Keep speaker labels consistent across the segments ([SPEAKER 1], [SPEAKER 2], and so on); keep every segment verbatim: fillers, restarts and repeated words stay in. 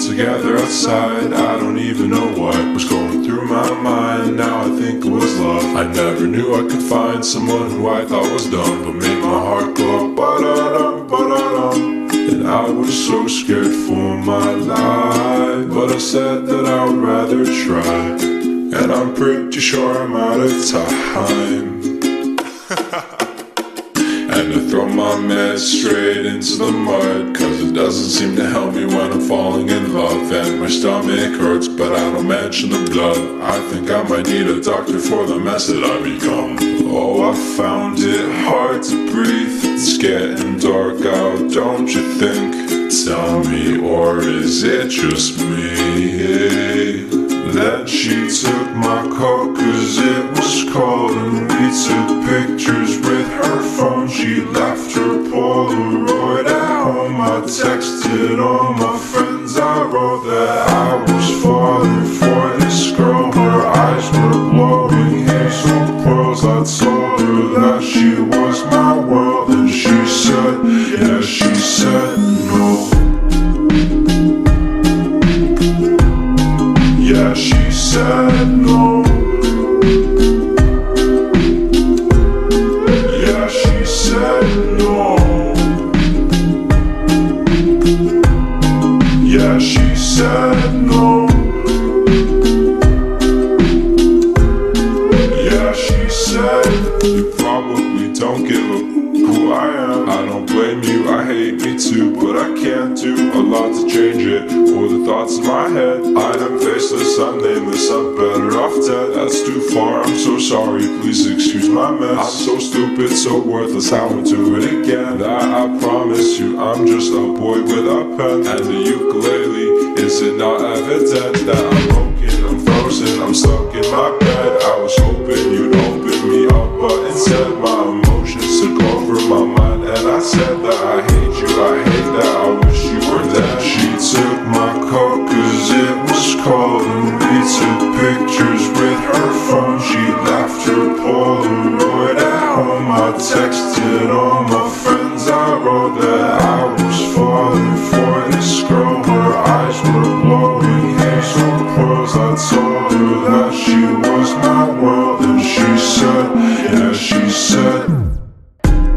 [SPEAKER 1] together outside. I don't even know what was going through my mind. Now I think it was love. I never knew I could find someone who I thought was dumb, but made my heart go ba-da-dum, ba-da-dum. And I was so scared for my life, but I said that I would rather try. And I'm pretty sure I'm out of time. And I throw my meds straight into the mud, cause it doesn't seem to help me when I'm falling in love. And my stomach hurts, but I don't mention the blood. I think I might need a doctor for the mess that I become. Oh, I found it hard to breathe. It's getting dark out, don't you think? Tell me, or is it just me? Then she took my coat cause it was cold, and we took pictures with her phone. She left her Polaroid at home. I texted all my friends, I wrote that I was falling for this girl. Her eyes were glowing hazel pearls. I told her that she was my world, and she said, yeah, she said no. Yeah, she said no. Yeah, she said no. Yeah, she said no. Yeah, she said, you probably don't give a who I am. I don't blame you, I hate me too, but I can't do a lot to change it, or the thoughts in my head. I am faceless, I'm nameless, I'm better off dead. That's too far, I'm so sorry, please excuse my mess. I'm so stupid, so worthless, I won't do it again. That I promise you, I'm just a boy with a pen and a ukulele. Is it not evident that I'm broken, I'm frozen, I'm stuck in my bed? I was hoping you'd open me up, but instead my emotions took over my mind. And I said that I hate you, I hate that, I wish you were dead. She took my coat cause it was cold, and we took pictures with her phone. She left her Polaroid at home. I texted all my friends, I wrote that I was falling for this girl. Her eyes were glowing hazel pearls. I told her that she was my world, and she said, yeah, she said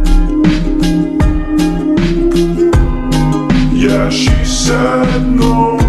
[SPEAKER 1] yeah, she said no.